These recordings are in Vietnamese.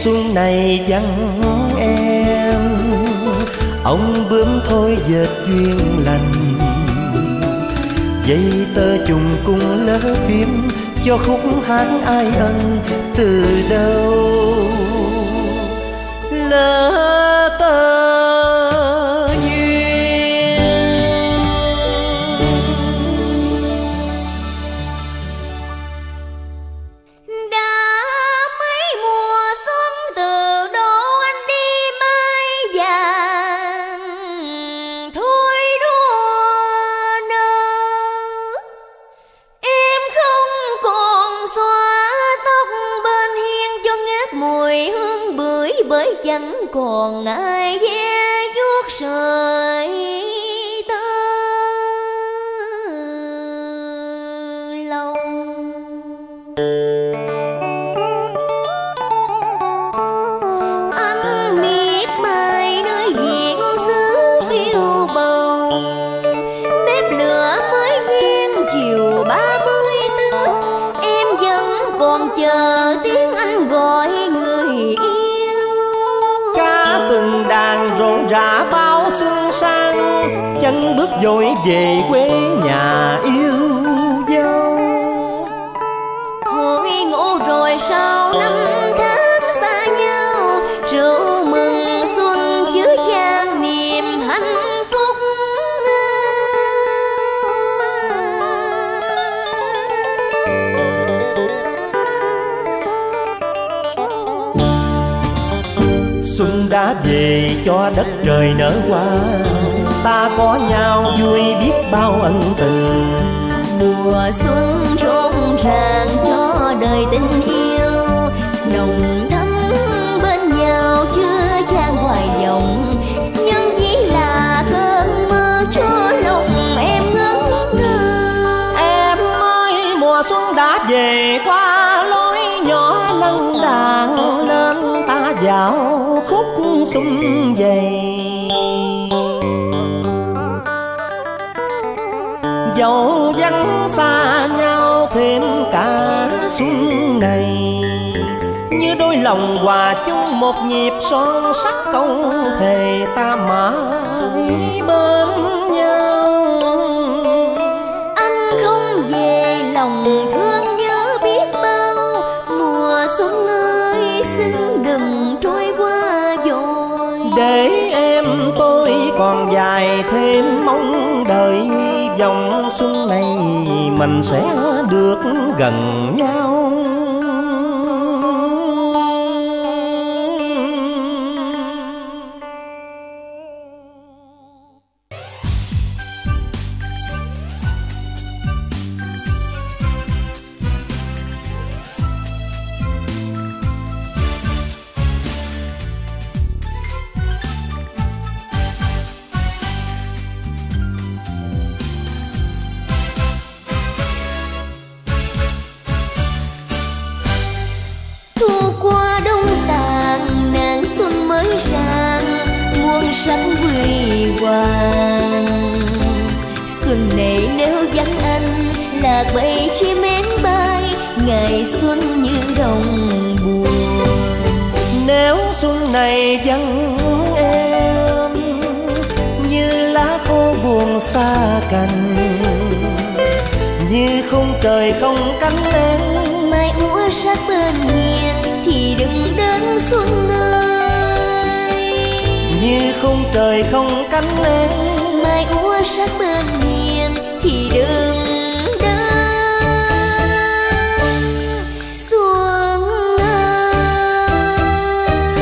xuân này vắng em, ông bướm thôi dệt duyên lành. Dây tơ trùng cùng lỡ phim cho khúc hát ai ân từ đâu. Lỡ tơ chẳng còn ai ghé vuốt sợi tơ lòng. Anh miệt mài nơi viện xứ phiêu bồng, bếp lửa mới nhiên chiều 30 Tết, em vẫn còn chờ tiếng anh gọi người yêu. Từng đàn rộn rã bao xuân sang, chân bước vội về quê nhà yêu dâu. Hội ngộ rồi sau năm tháng xa nhau, rượu mừng xuân chứa chan niềm hạnh phúc. Xuân đã về cho đất trời nở hoa, ta có nhau vui biết bao ân tình. Mùa xuân rộn ràng cho đời tình yêu, nồng thắm bên nhau chưa chan hoài vọng. Nhưng chỉ là cơn mơ cho lòng em ngẩn ngơ. Em ơi mùa xuân đã về qua lối nhỏ nâng đàn lên, ta dạo khúc xuân về. Dẫu vắng xa nhau thêm cả xuân này, như đôi lòng hòa chung một nhịp son sắc câu thề ta mãi bên nhau. Anh không về lòng thương nhớ biết bao, mùa xuân ơi xin đừng trôi qua vội. Để em tôi còn dài thêm mong đợi, dòng xuân này mình sẽ được gần nhau. Sắc huy hoàng xuân này nếu vắng anh, lạc bầy chim én bay, ngày xuân như đồng buồn. Nếu xuân này vắng em, như lá khô buồn xa cành, như không trời không cánh em. Mai úa sắc bên hiên thì đừng đến xuân ơi. Như không trời không cánh em. Mai úa sắc bên hiên thì đừng đến xuân ơi.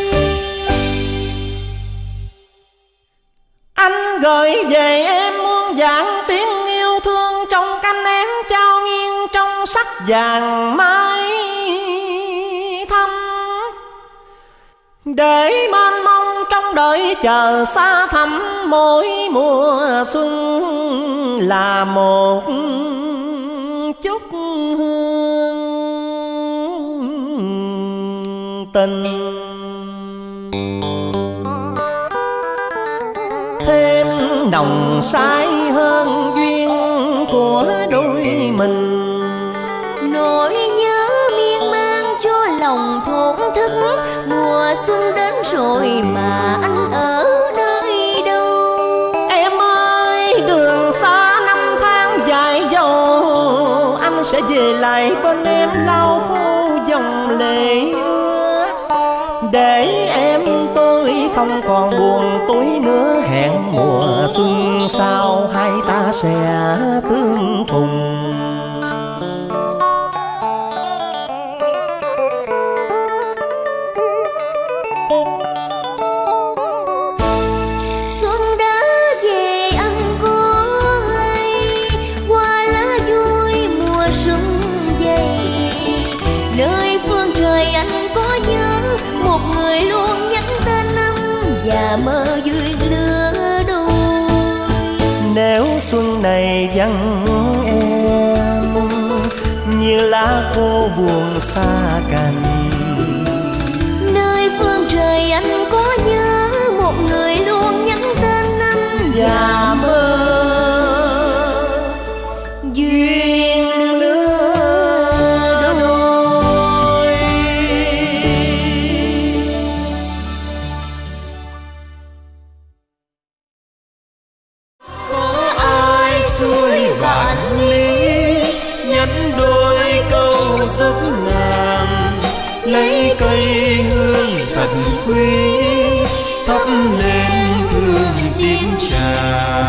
Anh gửi về em muôn vạn tiếng yêu thương, trong cánh én trao nghiêng trong sắc vàng mai thắm. Để mênh mông trong đợi chờ xa thẳm, mỗi mùa xuân là một chút hương tình. Thêm nồng say hơn duyên của đôi mình. Nỗi nhớ miên man cho lòng thổn thức, rồi mà anh ở nơi đâu? Em ơi, đường xa năm tháng dài dầu, anh sẽ về lại bên em lau khô dòng lệ ướt, để em tôi không còn buồn tối nữa. Hẹn mùa xuân sau hai ta sẽ tương phùng. Xuân đã về anh có hay, qua lá vui mùa xuân dày. Nơi phương trời anh có nhớ một người luôn nhắn tên năm và mơ duyên lứa đôi. Nếu xuân này vắng em như lá khô buồn xa cành, Nơi phương trời anh có nhớ một người luôn nhắn tên năm và mơ duyên lứa đôi. có ai xuôi vạn ly, nhắn đôi câu giúp nàng, lấy cây hương thật quý thắp lên hương tím trà.